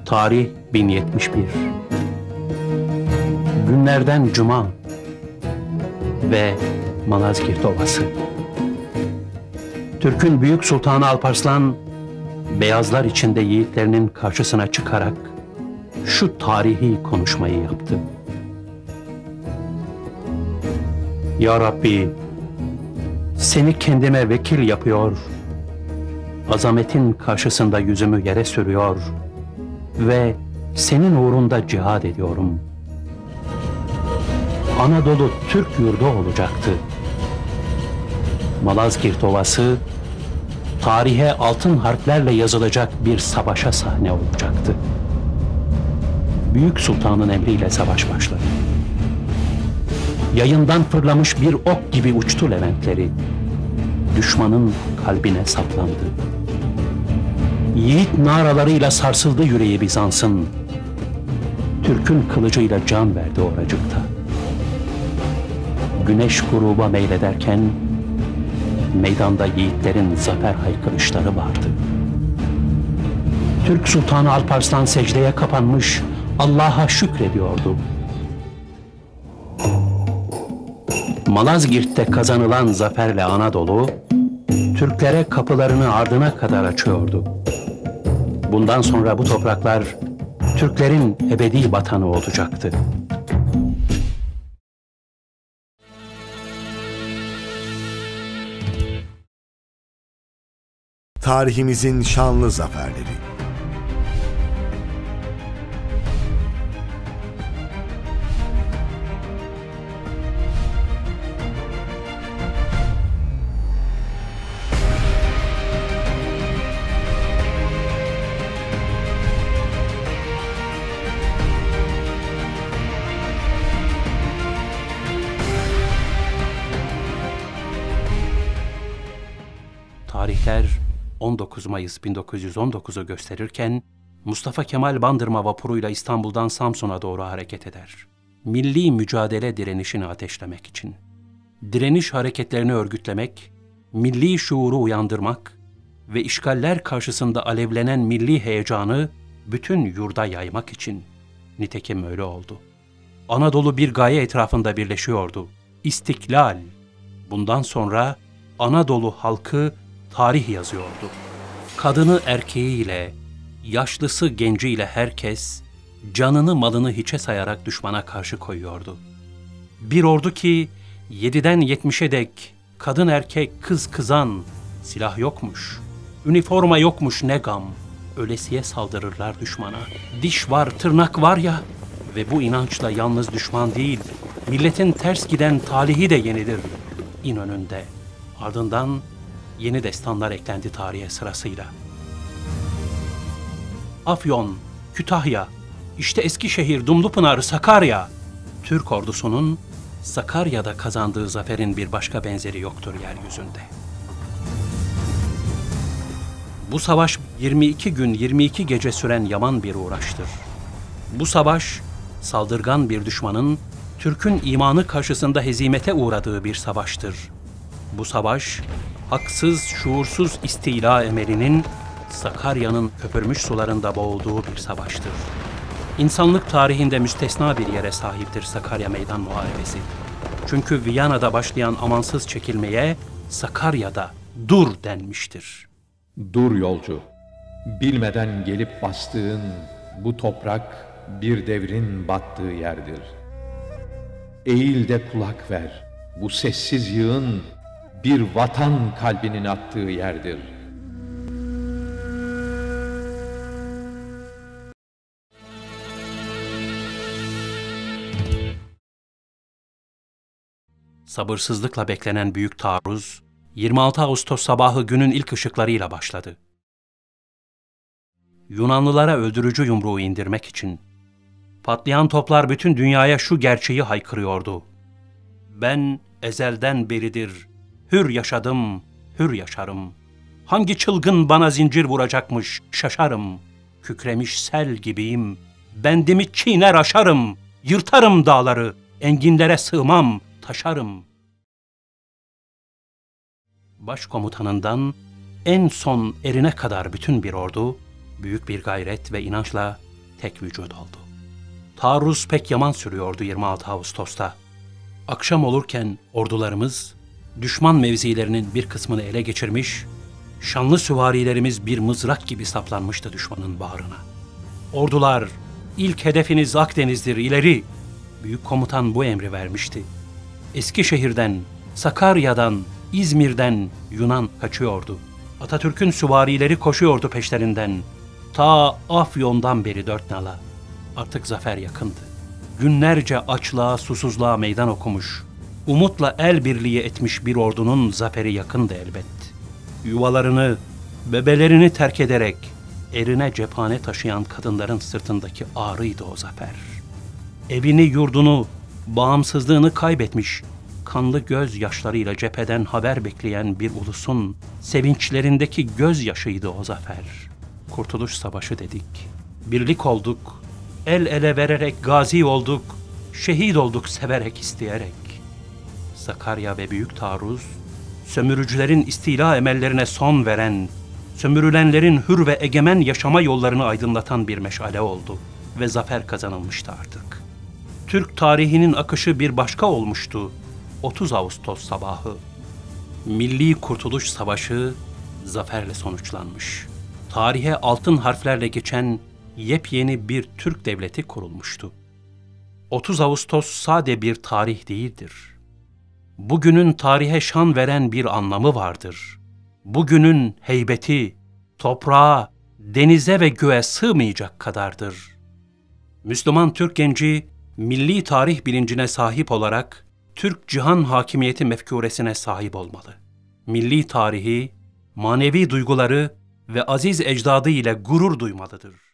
Tarih 1071. Günlerden Cuma ve Malazgirt Ovası. Türk'ün Büyük Sultanı Alparslan, beyazlar içinde yiğitlerinin karşısına çıkarak şu tarihi konuşmayı yaptı. Ya Rabbi, seni kendime vekil yapıyor, azametin karşısında yüzümü yere sürüyor ve senin uğrunda cihad ediyorum. Anadolu Türk yurdu olacaktı. Malazgirt Ovası, tarihe altın harflerle yazılacak bir savaşa sahne olacaktı. Büyük Sultan'ın emriyle savaş başladı. Yayından fırlamış bir ok gibi uçtu Leventleri. Düşmanın kalbine saplandı. Yiğit naralarıyla sarsıldı yüreği Bizans'ın. Türk'ün kılıcıyla can verdi oracıkta. Güneş gruba meylederken meydanda yiğitlerin zafer haykırışları vardı. Türk Sultanı Alparslan secdeye kapanmış Allah'a şükrediyordu. Malazgirt'te kazanılan zaferle Anadolu, Türklere kapılarını ardına kadar açıyordu. Bundan sonra bu topraklar Türklerin ebedi vatanı olacaktı. Tarihimizin şanlı zaferleri. Tarihler 19 Mayıs 1919'u gösterirken Mustafa Kemal Bandırma vapuruyla İstanbul'dan Samsun'a doğru hareket eder. Milli mücadele direnişini ateşlemek için. Direniş hareketlerini örgütlemek, milli şuuru uyandırmak ve işgaller karşısında alevlenen milli heyecanı bütün yurda yaymak için. Nitekim öyle oldu. Anadolu bir gaye etrafında birleşiyordu. İstiklal. Bundan sonra Anadolu halkı tarih yazıyordu. Kadını erkeğiyle, yaşlısı genciyle herkes canını malını hiçe sayarak düşmana karşı koyuyordu. Bir ordu ki 7'den 70'e dek kadın erkek kız kızan, silah yokmuş, üniforma yokmuş ne gam, ölesiye saldırırlar düşmana. Diş var tırnak var ya ve bu inançla yalnız düşman değil, milletin ters giden talihi de yenilir İnönü'nde. Ardından yeni destanlar eklendi tarihe sırasıyla. Afyon, Kütahya, işte Eskişehir, Dumlupınar, Sakarya. Türk ordusunun Sakarya'da kazandığı zaferin bir başka benzeri yoktur yeryüzünde. Bu savaş 22 gün 22 gece süren yaman bir uğraştır. Bu savaş, saldırgan bir düşmanın Türk'ün imanı karşısında hezimete uğradığı bir savaştır. Bu savaş, haksız, şuursuz istila emelinin Sakarya'nın köpürmüş sularında boğulduğu bir savaştır. İnsanlık tarihinde müstesna bir yere sahiptir Sakarya Meydan Muharebesi. Çünkü Viyana'da başlayan amansız çekilmeye Sakarya'da dur denmiştir. Dur yolcu, bilmeden gelip bastığın bu toprak bir devrin battığı yerdir. Eğil de kulak ver, bu sessiz yığın bir vatan kalbinin attığı yerdir. Sabırsızlıkla beklenen büyük taarruz, 26 Ağustos sabahı günün ilk ışıklarıyla başladı. Yunanlılara öldürücü yumruğu indirmek için. Patlayan toplar bütün dünyaya şu gerçeği haykırıyordu. Ben ezelden beridir hür yaşadım, hür yaşarım. Hangi çılgın bana zincir vuracakmış, şaşarım. Kükremiş sel gibiyim, bendimi çiğner aşarım. Yırtarım dağları, enginlere sığmam, taşarım. Başkomutanından en son erine kadar bütün bir ordu, büyük bir gayret ve inançla tek vücut oldu. Taarruz pek yaman sürüyordu 26 Ağustos'ta. Akşam olurken ordularımız düşman mevzilerinin bir kısmını ele geçirmiş, şanlı süvarilerimiz bir mızrak gibi saplanmıştı düşmanın bağrına. Ordular, ilk hedefiniz Akdeniz'dir, ileri! Büyük komutan bu emri vermişti. Eskişehir'den, Sakarya'dan, İzmir'den Yunan kaçıyordu. Atatürk'ün süvarileri koşuyordu peşlerinden. Ta Afyon'dan beri dört nala. Artık zafer yakındı. Günlerce açlığa, susuzluğa meydan okumuş, umutla el birliği etmiş bir ordunun zaferi yakındı elbet. Yuvalarını, bebelerini terk ederek erine cephane taşıyan kadınların sırtındaki ağrıydı o zafer. Evini, yurdunu, bağımsızlığını kaybetmiş, kanlı gözyaşlarıyla cepheden haber bekleyen bir ulusun sevinçlerindeki gözyaşıydı o zafer. Kurtuluş Savaşı dedik. Birlik olduk, el ele vererek gazi olduk, şehit olduk severek isteyerek. Sakarya ve Büyük Taarruz, sömürücülerin istila emellerine son veren, sömürülenlerin hür ve egemen yaşama yollarını aydınlatan bir meşale oldu ve zafer kazanılmıştı artık. Türk tarihinin akışı bir başka olmuştu 30 Ağustos sabahı. Milli Kurtuluş Savaşı zaferle sonuçlanmış. Tarihe altın harflerle geçen yepyeni bir Türk devleti kurulmuştu. 30 Ağustos sade bir tarih değildir. Bugünün tarihe şan veren bir anlamı vardır. Bugünün heybeti, toprağa, denize ve göğe sığmayacak kadardır. Müslüman Türk genci, milli tarih bilincine sahip olarak Türk cihan hakimiyeti mefkuresine sahip olmalı. Milli tarihi, manevi duyguları ve aziz ecdadı ile gurur duymalıdır.